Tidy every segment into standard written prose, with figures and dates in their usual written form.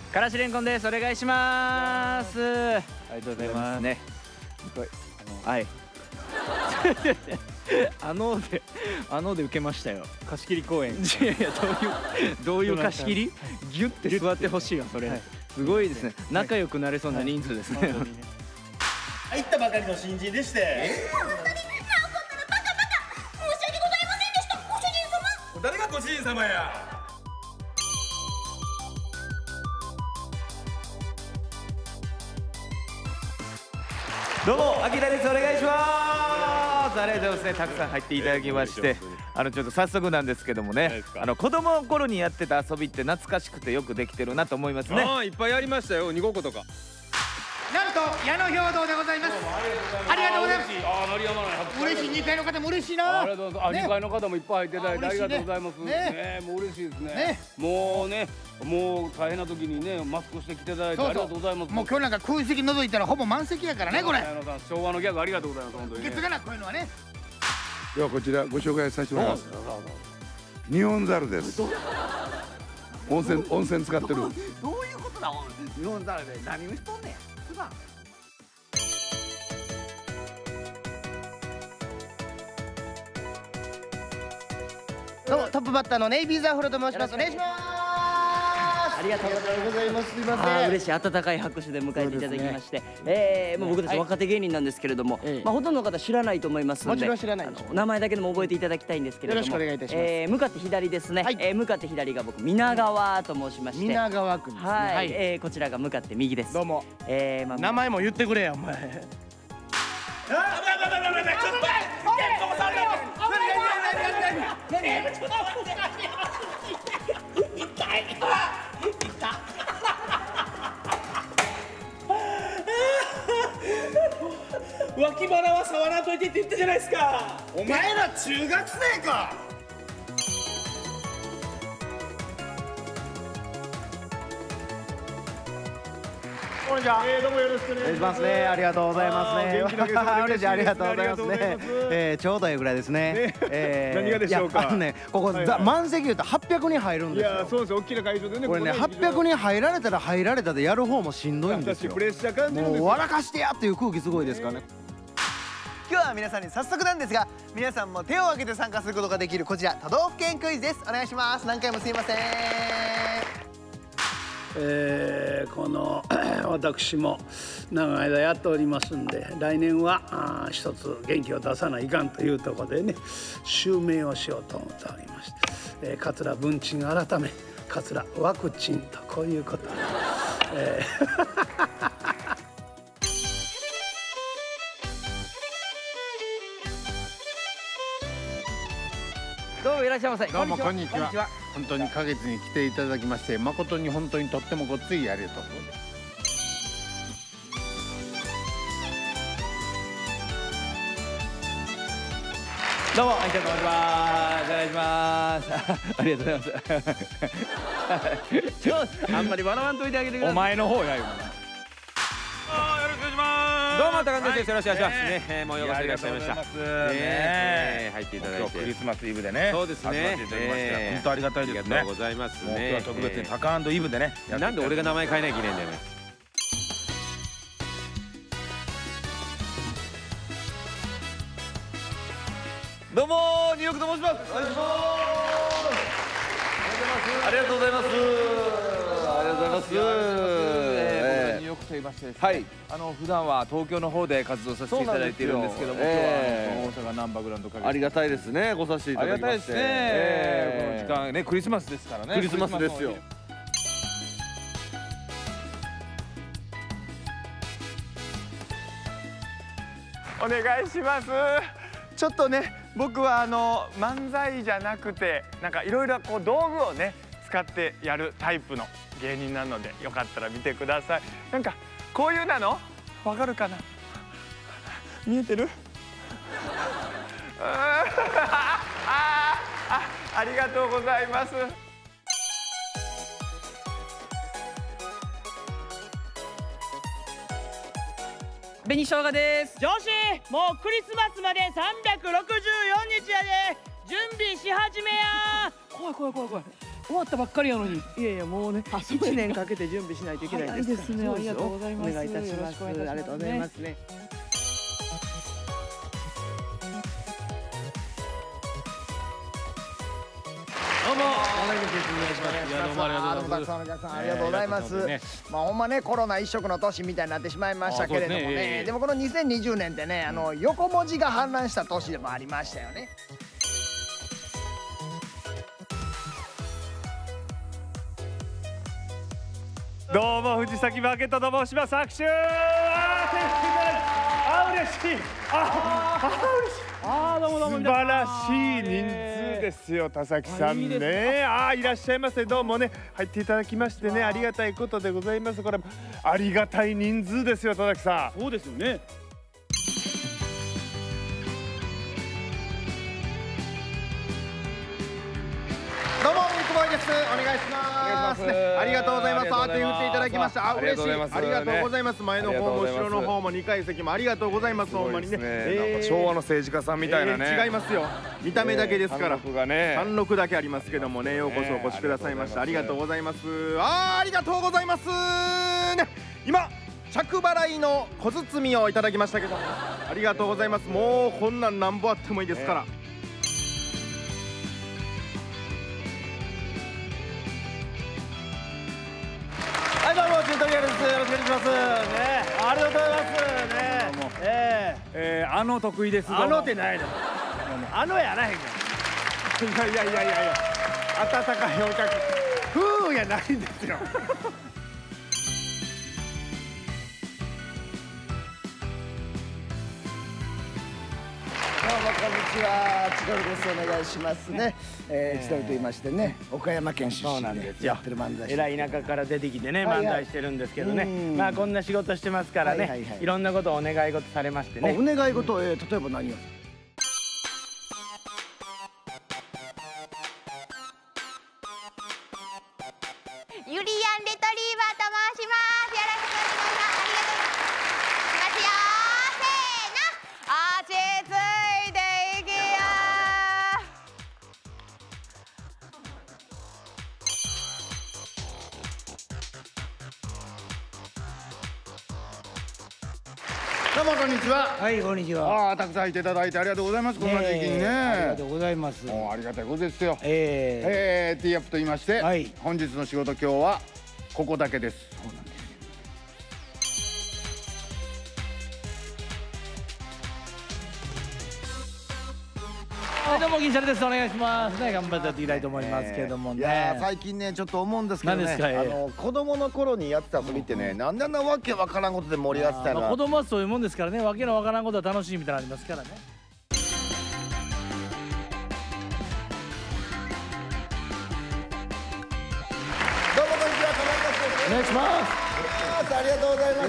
からしれんこんです。お願いします。ありがとうございますね。はい。で受けましたよ。 貸し切り公演。 いやいや、どういう貸し切り？ギュッて座ってほしいわそれ。すごいですね。仲良くなれそうな人数ですね。 入ったばかりの新人でして。誰がご主人様や。 どうも、あきらです。お願いします。ありがとうございますね。たくさん入っていただきまして、ちょっと早速なんですけどもね、子供の頃にやってた遊びって懐かしくてよくできてるなと思いますね。 いっぱいやりましたよ。2ごっことか。 なんと矢野兵道でございます。ありがとうございます。 鳴りやまない。 嬉しい。2階の方も嬉しいな。 ありがとうございます。2階の方もいっぱい入っていただいてありがとうございます。ね、もう嬉しいですね。もうね、もう大変な時にね、マスクしてきていただいてありがとうございます。 もう今日なんか空席覗いたらほぼ満席やからね、これ。 昭和のギャグありがとうございます。本当に。 受け継がな、こういうのはね。 ではこちらご紹介させてもらいます。日本猿です。温泉使ってる。 どういうことだ。日本猿で何をしとんねん。普段。どうもトップバッターのネイビーズアフロと申します。お願いします。ありがとうございます。すいません。 嬉しい温かい拍手で迎えていただきまして、もう僕たち若手芸人なんですけれども、ほとんどの方知らないと思いますので、 もちろん知らない。 名前だけでも覚えていただきたいんですけれども、 よろしくお願いいたします。 向かって左ですね。向かって左が僕皆川と申しまして、 皆川くんですね。 はい。こちらが向かって右です。 どうも。名前も言ってくれよお前。 脇腹は触らんといてって言ったじゃないですか。お前ら中学生か。 こんにちは。どうもよろしくお願いしますね。ありがとうございますね。嬉しい。ありがとうございますね。ちょうどいいぐらいですね。 何がでしょうか。 ここ満席言うと800人入るんですよ。 いや、そうです。大きな会場でね。 これね、800人入られたら入られたでやる方もしんどいんですよ。 プレッシャー感じるんですよ。 もう笑かしてやっていう空気すごいですからね。 今日は皆さんに早速なんですが、皆さんも手を挙げて参加することができるこちら都道府県クイズです。お願いします。何回もすいません。 この私も長い間やっておりますんで、来年は一つ元気を出さないかんというところでね、襲名をしようと思っておりまして、桂文鎮改め桂ワクチンとこういうことで、 どうもいらっしゃいませ。 どうもこんにちは。本当に花月に来ていただきまして誠に本当にとってもごついありがとう。 どうも、あいちゃんと申します。お願いします。ありがとうございます。あんまり笑わんといてあげてください。お前の方やよ。よろしくお願いします。どうも、高野です。よろしくお願いします。ね、もうようこそいらっしゃいました。入っていただいて。 クリスマスイブでね。 そうですね。 本当ありがたいですね。 ありがとうございますね。 今日は特別にタカ&イブでね。 なんで俺が名前変えなきゃいけないんだよ。どうも、ニューヨークと申します。お願いします。ありがとうございます。ありがとうございます。ニューヨークと言いましてですね、普段は東京の方で活動させていただいているんですけども、今日は大阪ナンバーグランド花月、ありがたいですね、ごさせていただきまして。ありがたいですね。この時間ね、クリスマスですからね。クリスマスですよ。 お願いします。ちょっとね、僕は漫才じゃなくてなんかいろいろこう道具をね使ってやるタイプの芸人なので、よかったら見てください。なんかこういうなのわかるかな。見えてる？ありがとうございます。 紅生姜です。 上司、もうクリスマスまで364日やで。準備し始めや。怖い怖い怖い怖い。 終わったばっかりやのに。いやいやもうね 1年かけて準備しないといけないんですから。 早いですね。ありがとうございます。 お願いいたします。ありがとうございますね。 どうもお願いします。いやどうもありがとうございます。 たくさんのお客さんありがとうございます。まあほんまねコロナ一色の年みたいになってしまいましたけれどもね。でもこの2020年ってね横文字が氾濫した年でもありましたよね。 どうも藤崎マーケットと申します。拍手。嬉しい。嬉しい。どうもどうも。素晴らしい人数ですよ、田崎さんね。いらっしゃいませ。どうもね、入っていただきましてね、ありがたいことでございます。これありがたい人数ですよ、田崎さん。 そうですよね。 どうもミルクボーイです。お願いします。ありがとうございます。手振っていただきました。嬉しい。ありがとうございます。前の方も後ろの方も2階席もありがとうございます。ほんまにね。 昭和の政治家さんみたいなね。 違いますよ。見た目だけですから。貫禄だけありますけどもね。ようこそお越しくださいました。ありがとうございます。ありがとうございます。ね、今着払いの小包をいただきましたけど、ありがとうございます。もうこんなんなんぼあってもいいですから。はい、どうもチュートリアルです。よろしくお願いします。ね、ありがとうございますね。 あの得意です。 あのってないの。あのやらへんが。いや温かいお客。ふうやないんですよ。どうもこんにちは、千鳥です。お願いしますね。千鳥と言いましてね、岡山県出身でやってる漫才師。 えらい田舎から出てきてね、漫才してるんですけどね。まあこんな仕事してますからね、いろんなことをお願い事されましてね。 お願い事、例えば何を？ ユリアンレトリーバーと申します。よろしくお願いします。ありがとうございます。いきますよ。せーの。落ち着いていきや。 どうもこんにちは。 はい、こんにちは。 たくさんいていただいてありがとうございます。こんな時期にね。 ありがとうございます。 ありがたいことですよ。ティーアップと言いまして、本日の仕事今日はここだけです。 どうも銀シャリです。お願いしますね。頑張ってやっていきたいと思いますけどもね。 いや最近ねちょっと思うんですけどね。子供の頃にやってた遊びってね、なんであんなわけわからんことで盛り上がってたの。 子供はそういうもんですからね。わけのわからんことは楽しいみたいなのありますからね。 どうもこんにちは、かまいたちです。お願いします。ありがとうございます。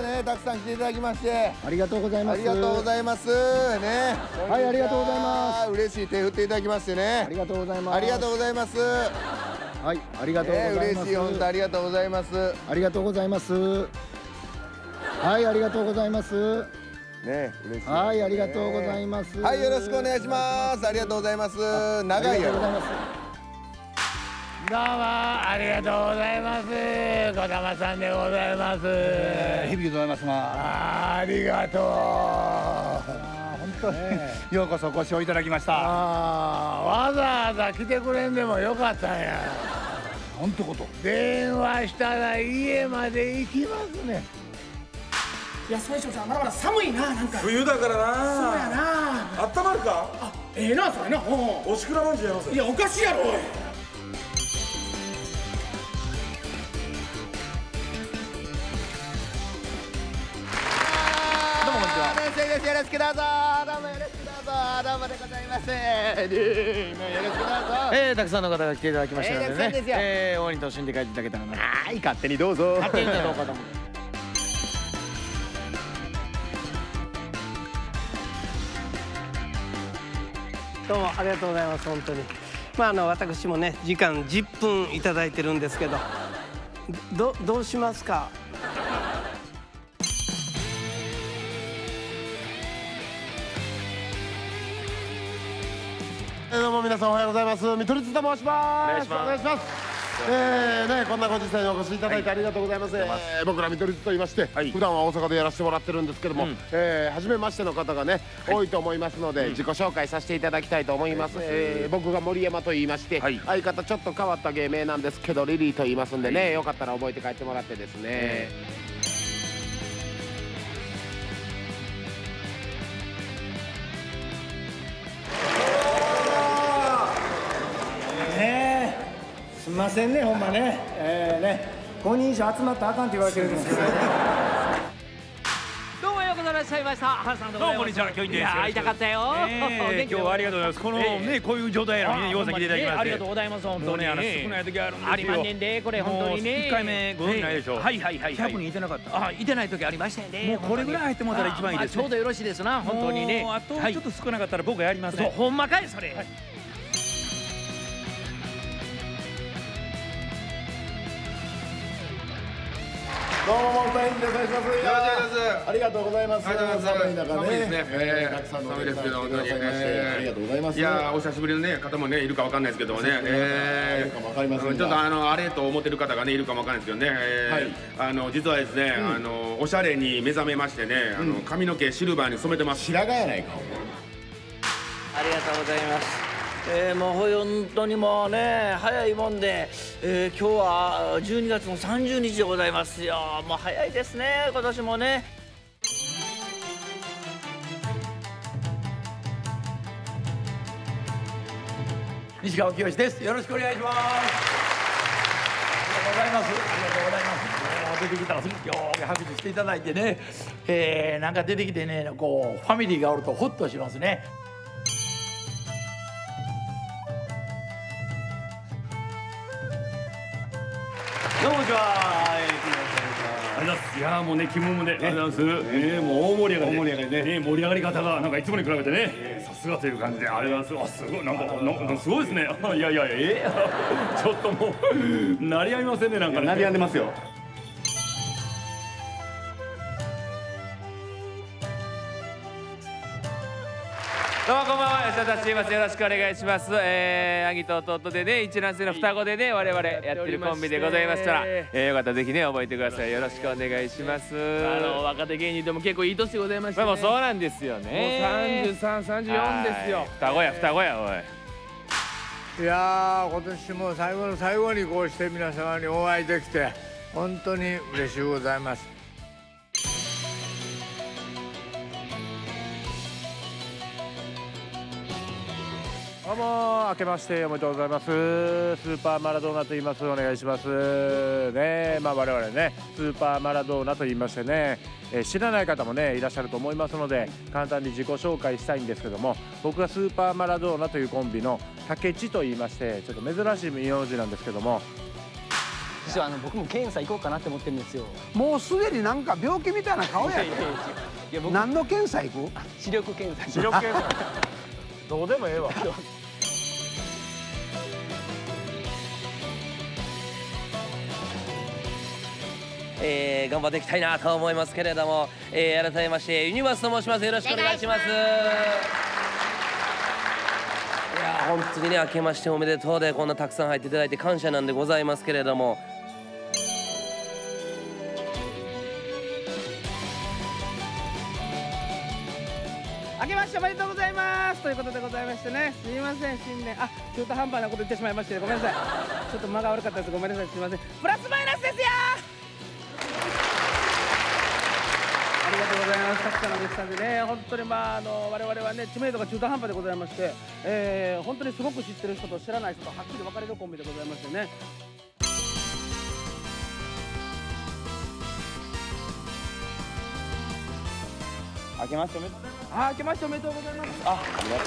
ね、たくさん来ていただきまして。ありがとうございます。ありがとうございます。ね。はい、ありがとうございます。嬉しい、手振っていただきましてね。ありがとうございます。ありがとうございます。はい、ありがとうございます。嬉しい、本当ありがとうございます。ありがとうございます。はい、ありがとうございます。ね、嬉しい。はい、ありがとうございます。はい、よろしくお願いします。ありがとうございます。長いやろ。 どうもありがとうございます。児玉さんでございます。日々ございますが、ありがとう。本当にようこそお越しをいただきました。わざわざ来てくれんでもよかったんや。本当こと。電話したら家まで行きますね。 いや、最初さんまだまだ寒いな、なんか冬だからな。 そうやな。 あったまるか。 な、それな。 おしくらまんじゅうやろうぜ。 いや、おかしいやろおい。 よろしくどうぞ。どうもよろしくどうぞ。どうもでございます。よろしくどうぞ。 たくさんの方が来ていただきましたのでね。大いに楽しんで帰っていただけたらな。 はい、勝手にどうぞ。 勝手にどうかと思う。 どうもありがとうございます。本当に。私もね時間10分いただいてるんですけど、どうしますか。 どうも皆さんおはようございます。見取り図と申します。お願いします。こんなご時世にお越しいただいてありがとうございます。僕ら見取り図と言いまして、普段は大阪でやらせてもらってるんですけども、初めましての方がね多いと思いますので、自己紹介させていただきたいと思います。僕が森山と言いまして、相方ちょっと変わった芸名なんですけどリリーと言いますんでね、よかったら覚えて帰ってもらってですね。 すみませんね、ほんまね。5人以上集まったらあかんって言われてるんですけど。 どうもようこそいらっしゃいました。ハンさんでございます。どうもこんにちは、教員です。いや会いたかったよ。 今日はありがとうございます。このねこういう状態やのにようさ来ていただきまして。 ありがとうございます。本当に少ない時あるんですよ。 ありまんねんでこれ本当にね。 1回目ご存じないでしょ。 はいはいはい。 100人いてなかった。 いてない時ありましたよね。 もうこれぐらい入ってもらったら一番いいです。 ちょうどよろしいですな本当にね。 あとちょっと少なかったら僕がやりますね。 ほんまかいそれ。 どうも大変でお願いします。ありがとうございます。寒い中ね。たくさんのお客さん来てくださいましてありがとうございます。 いやお久しぶりのね方もねいるかわかんないですけどもね。ちょっとあれと思ってる方がねいるかもわかんないですけどね。実はですねおしゃれに目覚めましてね髪の毛シルバーに染めてます。 白髪やないか。 ありがとうございます。もう本当にもうね早いもんで、今日は12月の30日でございますよ。もう早いですね今年もね。 西川きよしです。よろしくお願いします。ありがとうございます。ありがとうございます。出てきたらすぐよーく拍手していただいてね、なんか出てきてねこうファミリーがおるとホッとしますね。 どうもこんにちは。いやもうね、肝もね、ありがとうございます。もう大盛り上がりで、盛り上がり方がなんかいつもに比べてね、さすがという感じで、ありがとうございます。すごい、なんかすごいですね。いやいや、ちょっともう鳴りやみませんね、なんかね。鳴りやんでますよ。 どうもこんばんは、吉田達です。よろしくお願いします。兄と弟でね、一卵性の双子でね、我々やってるコンビでございましたら、よかったらぜひね覚えてください。よろしくお願いします。 若手芸人でも結構いい年でございましたね。 もうそうなんですよね。 もう33、34ですよ。 双子やおい。いや今年も最後の最後にこうして皆様にお会いできて本当に嬉しいございます。 どうも明けましておめでとうございます。スーパーマラドーナと言います。お願いしますね。我々ねスーパーマラドーナと言いましてね、知らない方もねいらっしゃると思いますので簡単に自己紹介したいんですけども、僕がスーパーマラドーナというコンビの竹地と言いまして、ちょっと珍しい名字なんですけども、 実は僕も検査行こうかなって思ってるんですよ。 もうすでになんか病気みたいな顔やで。何の検査行く？ 視力検査。 視力検査どうでもええわ。 頑張っていきたいなと思いますけれども、改めましてユニバースと申します。よろしくお願いします。いや本当にね明けましておめでとうでこんなたくさん入っていただいて感謝なんでございますけれども、 明けましておめでとうございますということでございましてね、すみません新年中途半端なこと言ってしまいましてごめんなさい。ちょっと間が悪かったです。ごめんなさい。すみません。プラスマイナスですよ。ありがとうございます。たくさんのお客さんでね、本当に我々はね知名度が中途半端でございまして、本当にすごく知ってる人と知らない人とはっきり分かれるコンビでございましてね。 明けましておめでとうございます。 明けましておめでとうございます。 ありがとう。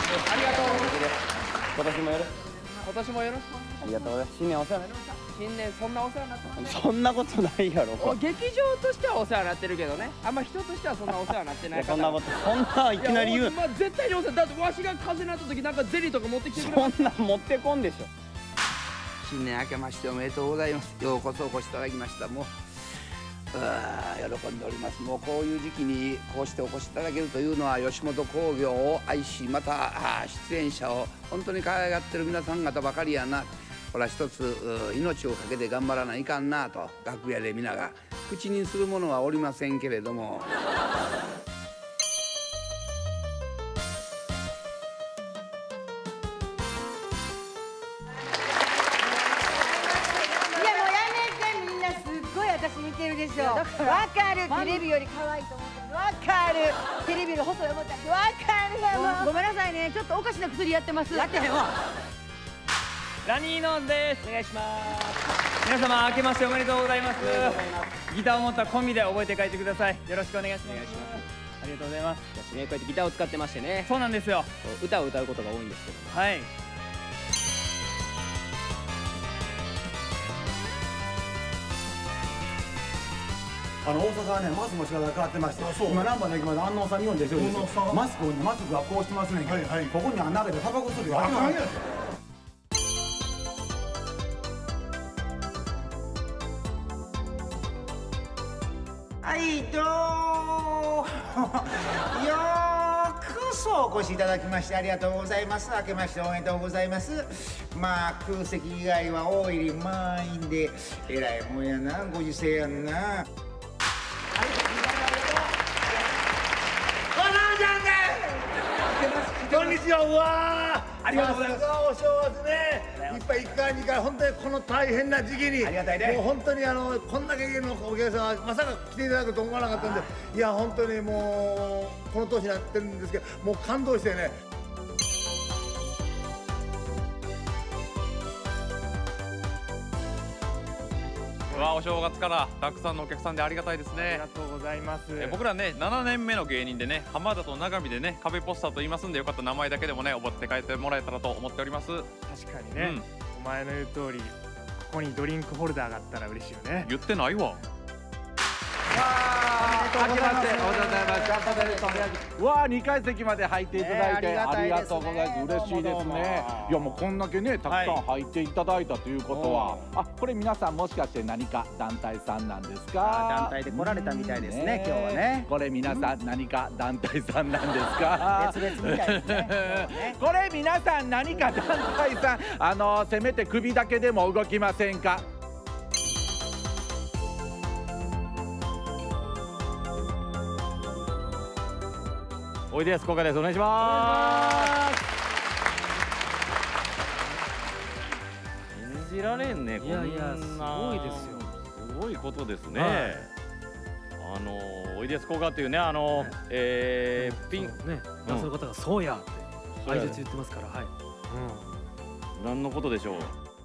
今年もよろしく。 今年もよろしく。 ありがとうございます。新年お世話になりました。 新年そんなお世話になってます。 そんなことないやろ。 劇場としてはお世話になってるけどね、あんま人としてはそんなお世話になってないから。 そんないきなり言う。 絶対にお世話。だってわしが風邪になった時なんかゼリーとか持ってきてくれる。 そんな持ってこんでしょ。 新年明けましておめでとうございます。ようこそお越しいただきました。もう喜んでおります。もうこういう時期にこうしてお越しいただけるというのは吉本興業を愛し、また出演者を本当に可愛がってる皆さん方ばかりやな、これは一つ命をかけて頑張らないかんなと楽屋で皆が口にするものはおりませんけれども。 似てるでしょ。わかる。テレビより可愛いと思ってる。わかる。テレビより細い思ったらわかる。ごめんなさいね。ちょっとおかしな薬やってます。やってへんわ。 ラニーノンです。お願いします。皆様明けましておめでとうございます。ギターを持ったコンビで覚えて帰ってください。よろしくお願いします。ありがとうございます。 私ね、こうやってギターを使ってましてね。 そうなんですよ。 歌を歌うことが多いんですけど。 はい。 大阪はね、マスクの仕方が変わってまして、今ナンバーの駅まで安納さん日本でしてるんですよ。マスクがこうしてますねんけど、ここに穴開けてタバコ吸うてあかんやつ。 はいどうよくそお越しいただきましてありがとうございます。明けましておめでとうございます。まあ空席以外は大入り満員でえらいもんやな、ご時世やんな。 こんにちは。うわありがとうございます。お正月ね、いっぱい1回2回本当にこの大変な時期に、ありがたいね。もう本当にこんだけのお客さんはまさか来ていただくと思わなかったんで、いや本当にもうこの年になってるんですけど、もう感動してね。 お正月からたくさんのお客さんでありがたいですね。ありがとうございます。僕らね7年目の芸人でね、浜田と永見でね壁ポスターと言いますんで、よかったら名前だけでもね覚えて帰ってもらえたらと思っております。 確かにね、お前の言う通りここにドリンクホルダーがあったら嬉しいよね。 言ってないわ。 明けましておめでとうございます。ジャンパネルとうわー2階席まで入っていただいてありがとうございます。嬉しいですね。いやもうこんだけねたくさん入っていただいたということは、これ皆さんもしかして何か団体さんなんですか？ 団体で来られたみたいですね、今日はね。 これ皆さん何か団体さんなんですか？ 別々みたいですね。 これ皆さん何か団体さん、せめて首だけでも動きませんか？おいでやすこがです。お願いします。 信じられんね。 いやいやすごいですよ。 すごいことですね。おいでやすこがっていうねピンね男性の方がそうやって相槌言ってますから、はい。 何のことでしょう。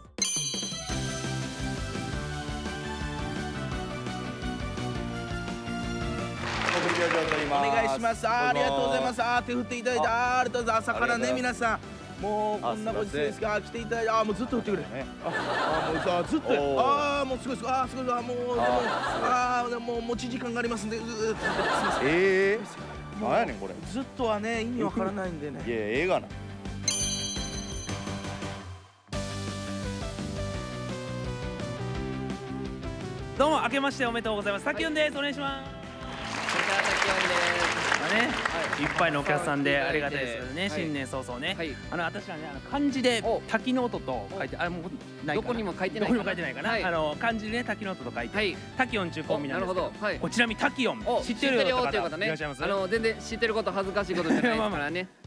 お願いします。ありがとうございます。手振っていただいてありがとうございます。朝からね皆さんもうこんなご時世ですが来ていただいて、もうずっと振ってくれ。もうさずっともうすごいすごいすごいもうでも持ち時間がありますんで。すみません。 何やねんこれ。 ずっとはね意味わからないんでね。 いや映画な。 どうも明けましておめでとうございます。さきよんです。お願いします。いっぱいのお客さんでありがたいですけどね、新年早々ね。私はね漢字で滝の音と書いて、あれもうないかな。 どこにも書いてない。 どこにも書いてないかな。漢字でね滝の音と書いて、タキオン中コンビなんですけど、こちらにタキオン知ってるよって方いらっしゃいます？ 全然知ってること恥ずかしいことじゃないですからね。